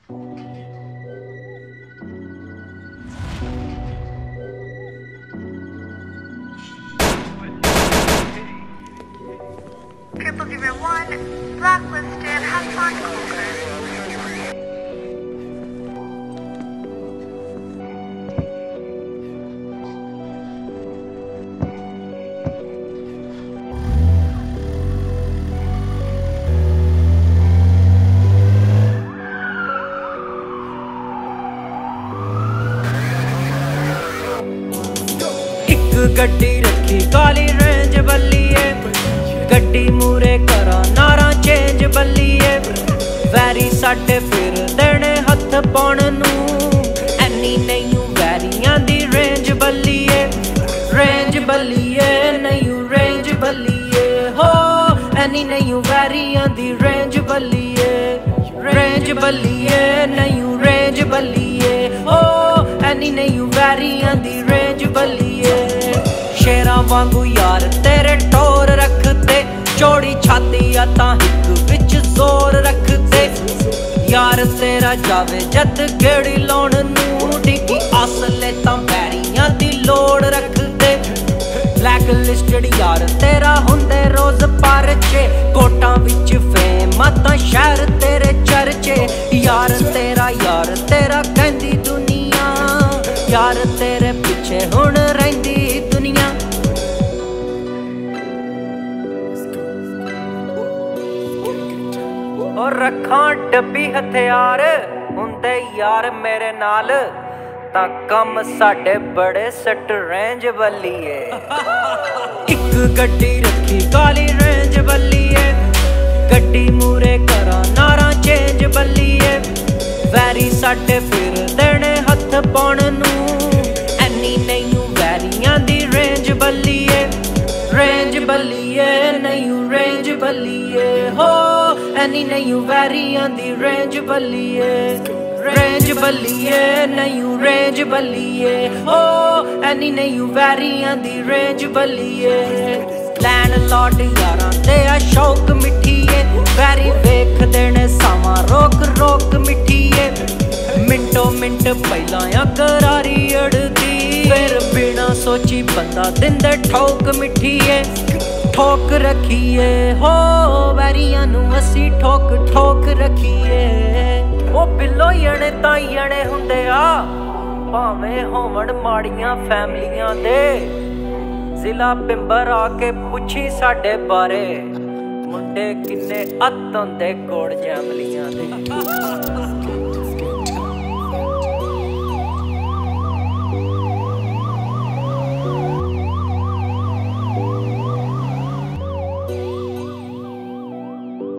Triple 01, blacklisted, Hassan Coker. गड्डी रखी काली range बल्लीए, गड्डी मूरे करा नारा चेंज बल्लीए। वैरी साडे फिर देने हथ पाउण नू, ऐनी नहीं वैरियां दी रेंज बल्लीए। रेंज बल्लीए नहीं रेंज बल्लीए हो, ऐनी नहीं वैरियां दी रेंज बल्लीए। रेंज बल्लीए नहीं रेंज बल्लीए हो, ऐनी नहीं वैरियां दी रेंज बल्लीए। शेरां वांगू यार तेरे टोर रखते, चौड़ी छाती तां हिक विच जोर रखते। यार तेरा जावे जद गेड़ी लाउण नू, डिगी असले तां बैरियां दी लोड़ रखते। ब्लैक लिस्टड यार तेरा हुंदे रोज परचे, कोटां विच फेम तां शहर तेरे चर्चे। यार तेरा कहंदी दुनिया, यार तेरे पिछे हुण रहिंदी दुनिया। और रखां डब्बी हथियार हुंदे यार मेरे नाल, तां कम साडे बड़े सट रेंज बल्लीए। इक गड्डी रखी काली रेंज बल्लीए, गड्डी मूरे करा नारा चेंज बल्लीए। वैरी साडे फिर देने हथ पाउण नू, ऐनी नहीं वैरियां दी रेंज बल्लीए। रेंज बल्लीए नहीं रेंज बल्लीए हो, ऐनी नहीं वैरियां दी रेंज बल्लीए। रेंज बल्लीए नहीं रेंज बल्लीए हो, ऐनी नहीं वैरियां दी रेंज बल्लीए। लैंडलॉर्ड यारां ते आ शौक मिठीए, वैरी वेख देने सावां रोक रोक मिठीए। मिंटो मिंट पहला करारी अड़दी, फिर बिना सोची बंदा दिंदे ठोक मिठीए। ठोक रखीए हो वैरियां नू असी ठोक ठोक रखीए। ओ बिल्लो जने तां जने हुंदे आ, भावें होवण माड़ियां फैमलियां दे। जिला पिंबर आके पुछी साडे बारे, मुंडे किन्ने अत हुंदे कोड़ जैमलियां दे।